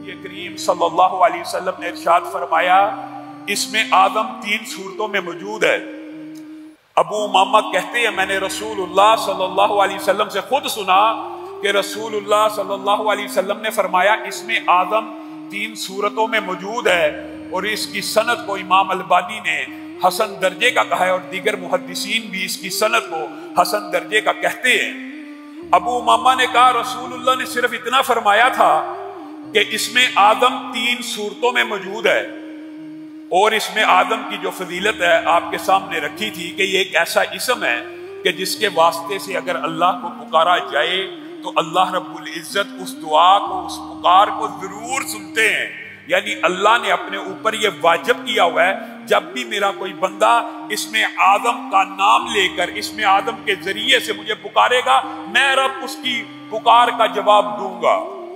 ये करीम सल्लल्लाहु अलैहि वसल्लम ने इरशाद फरमाया, इसमें आदम 3 सूरतों में मौजूद है। अबू उमामा कहते हैं, मैंने रसूलुल्लाह सल्लल्लाहु अलैहि वसल्लम से खुद सुना कि रसूलुल्लाह सल्लल्लाहु अलैहि वसल्लम ने फरमाया, इसमें आदम 3 सूरतों में मौजूद है। और इसकी सनद को इमाम अलबानी ने हसन दर्जे का कहा है और दीगर मुहद्दिसीन भी इसकी सनद को हसन दर्जे का कहते हैं। अबू उमामा ने कहा, रसूलुल्लाह ने सिर्फ इतना फरमाया था कि इसमें आदम 3 सूरतों में मौजूद है। और इसमें आदम की जो फजीलत है आपके सामने रखी थी कि ये एक ऐसा इसम है कि जिसके वास्ते से अगर अल्लाह को पुकारा जाए तो अल्लाह रब्बुल इज्जत उस दुआ को, उस पुकार को जरूर सुनते हैं। यानी अल्लाह ने अपने ऊपर ये वाजिब किया हुआ है, जब भी मेरा कोई बंदा इसमें आदम का नाम लेकर, इसमें आदम के जरिए से मुझे पुकारेगा, मैं रब उसकी पुकार का जवाब दूंगा।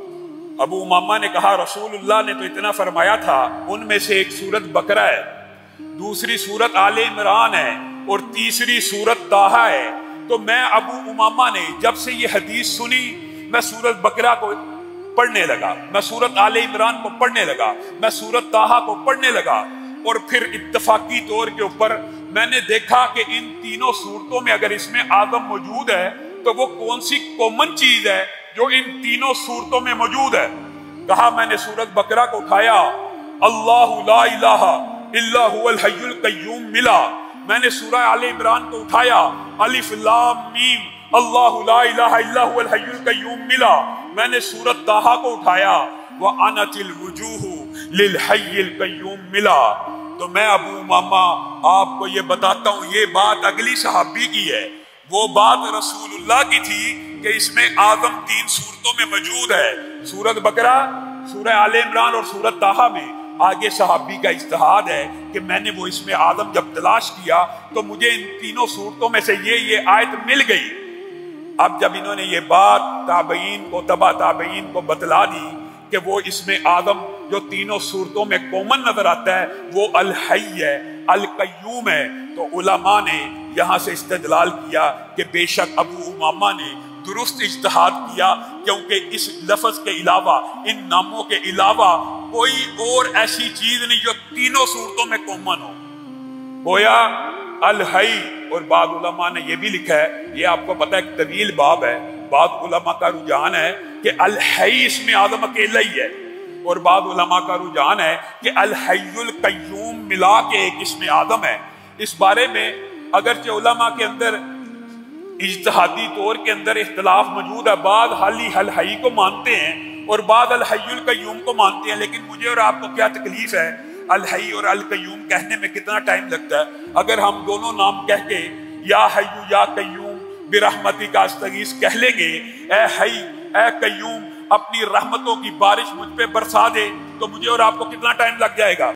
अबू उमामा ने कहा, रसूलुल्लाह ने तो इतना फरमाया था, उनमें से एक सूरत बकरा है, दूसरी सूरत आले इमरान है और तीसरी सूरत ताहा है। तो मैं अबू उमामा ने जब से ये हदीस सुनी, मैं सूरत बकरा को पढ़ने लगा, मैं सूरत आले इमरान को पढ़ने लगा, मैं सूरत ताहा को पढ़ने लगा। और फिर इत्तफाकी तौर के ऊपर मैंने देखा कि इन तीनों सूरतों में अगर इसमें आदम मौजूद है तो वो कौन सी कॉमन चीज है जो इन तीनों सूरतों में मौजूद है। कहा, मैंने सूरत बकरा को उठाया, अल्लाहु ला इलाहा इल्ला हुवल हय्युल कय्यूम मिला। मैंने सूरह आले इमरान को उठाया, अलिफ लाम मीम अल्लाहु ला इलाहा इल्ला हुवल हय्युल कय्यूम मिला। मैंने सूरत ताहा को उठाया, व अनतिल वुजूहु लिल हय्यिल कय्यूम मिला। तो मैं अबू उमामा आपको ये बताता हूँ, ये बात अगली सहाबी की है, वो बात रसूलुल्लाह की थी कि इसमें आदम 3 सूरतों में मौजूद है, सूरत बकरा, सूरह आले इमरान और सूरत ताहा में। आगे सहाबी का इज्तिहाद है कि मैंने वो इसमें आदम जब तलाश किया तो मुझे इन तीनों सूरतों में से ये आयत मिल गई। अब जब इन्होंने ये बात ताबईन को, तबा ताबईन को बतला दी कि वो इसमें आदम जो तीनों सूरतों में कॉमन नजर आता है वो अल हय्य है, अल कय्यूम है, तो उलमा ने यहाँ से इस्तेदलाल किया कि बेशक अबू उमामा ने दुरुस्त इज्तिहाद किया, क्योंकि इस लफ्ज के अलावा, इन नामों के अलावा कोई और ऐसी चीज नहीं जो तीनों सूरतों में कॉमन हो। गोया अल हई, और बाद उलमा ने यह भी लिखा है, ये आपको पता है एक तवील बाब है, बाद उलमा का रुझान है कि अल हई इसमें आदम अकेला ही है, और बाद उलमा का रुझान है कि अल हय्युल कय्यूम मिला के एक इसमें आदम है। इस बारे में अगरचे उलमा के अंदर इज्तिहादी तौर के अंदर इख्तिलाफ मौजूद है, बाद हाली अल हई को मानते हैं और बाद अल हय्युल कय्यूम को मानते हैं। लेकिन मुझे और आपको क्या तकलीफ है, अल हई और अल कय्यूम कहने में कितना टाइम लगता है। अगर हम दोनों नाम कह के या हय्यू या कय्यूम बिरहमतिका अस्तगीस कह लेंगे, ए हई ए कय्यूम अपनी रहमतों की बारिश मुझ पे बरसा दे, तो मुझे और आपको कितना टाइम लग जाएगा।